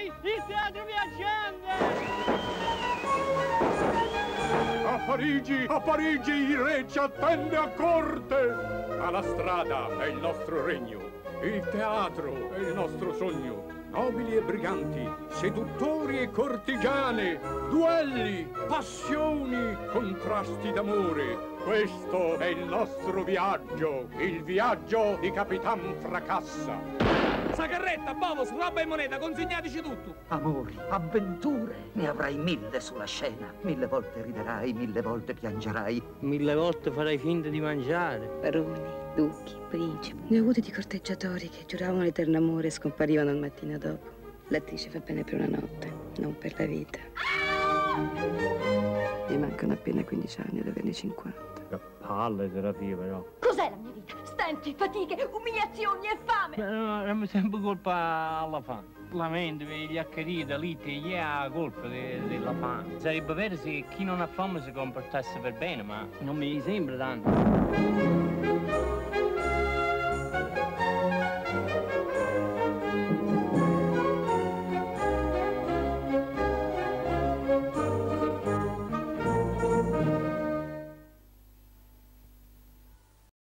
il teatro viaggiante! A Parigi il re ci attende a corte! Ma la strada è il nostro regno, il teatro è il nostro sogno. Nobili e briganti, seduttori e cortigiane, duelli, passioni, contrasti d'amore. Questo è il nostro viaggio, il viaggio di Capitan Fracassa. Sacarretta, Bovos, roba e moneta, consegnateci tutto. Amori, avventure, ne avrai 1000 sulla scena. 1000 volte riderai, 1000 volte piangerai. 1000 volte farai finta di mangiare. Baroni, duchi, principi. Ne ho avuti di corteggiatori che giuravano l'eterno amore e scomparivano il mattino dopo. L'attrice fa bene per una notte, non per la vita. Mi mancano appena 15 anni ad averne 50. Che palle terapia, però. Cos'è la mia vita? Stenti, fatiche, umiliazioni e fame! Non mi sembra colpa alla fame. Lamenti, gli accheriti, liti, gli ha colpa della fame. Sarebbe vero se chi non ha fame si comportasse per bene, ma non mi sembra tanto.